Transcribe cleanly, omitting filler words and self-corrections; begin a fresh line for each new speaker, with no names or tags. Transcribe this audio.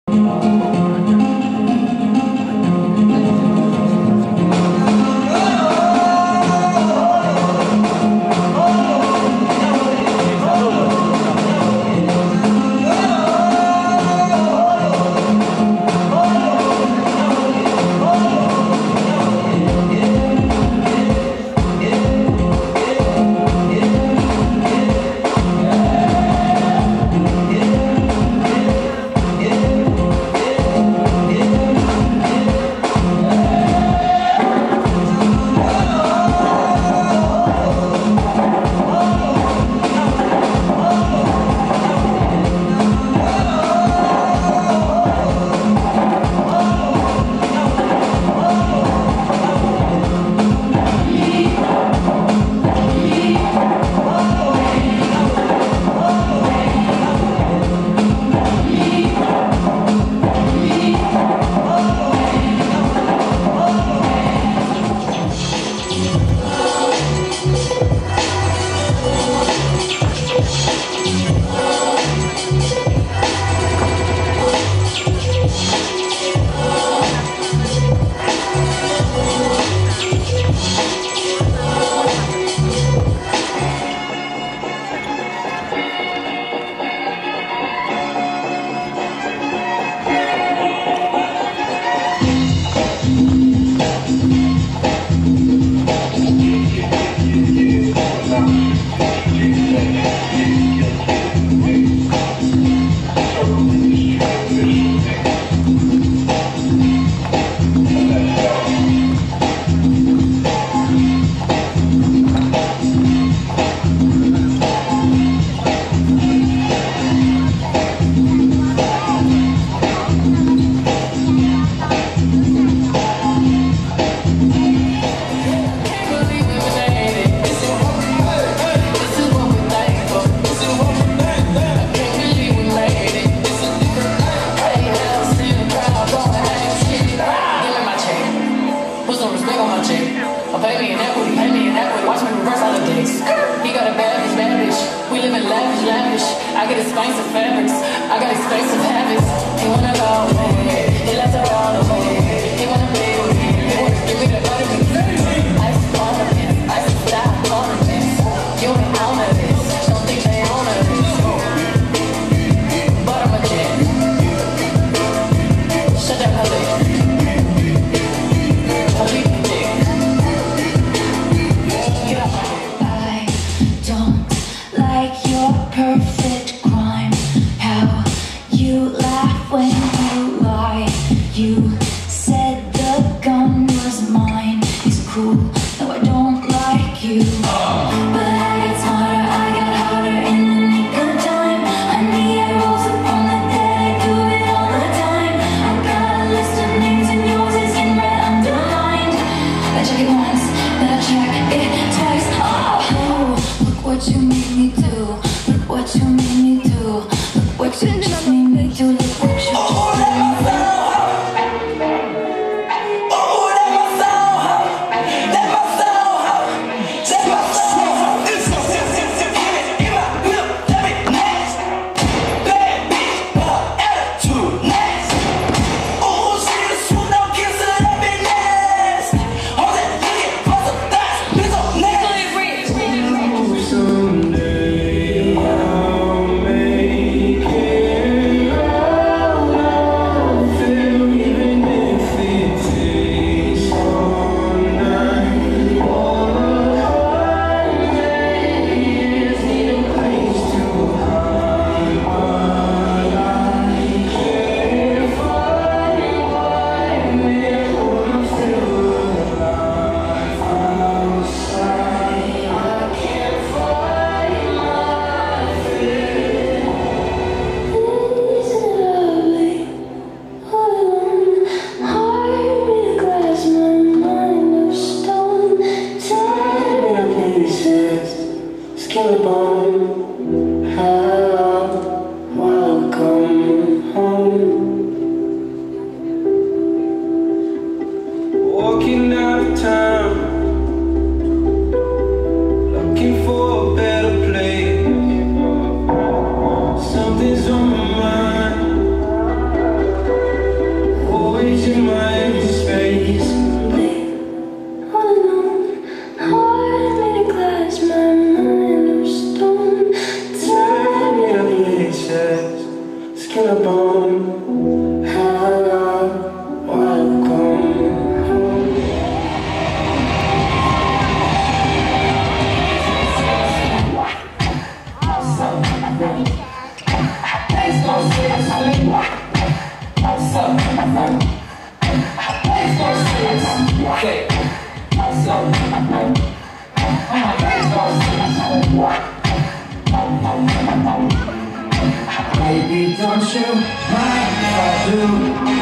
I get expensive fabrics, I got expensive habits. He wanna go away, he left her all away. He wanna be with me, give me the buttery. I just wanna this, I just stop on this. You ain't on this, don't think they own this. But I'm a jet. Shut up, Haley. Haley, dick. Get off my head.
I don't like your perfect crime. How you laugh when you lie. You said the gun was mine. It's cool, no I don't like you. But I get smarter, I got harder in the nick of time. Honey, I rose up from the dead, I do it all the time. I got a list of names and yours is in red underlined. I check it once, then I check it twice. Oh, look what you made me do. Look what you made me do. Look what you just made me do. Look what you just made me do.
Hello, welcome home. Baby, don't you mind if I do?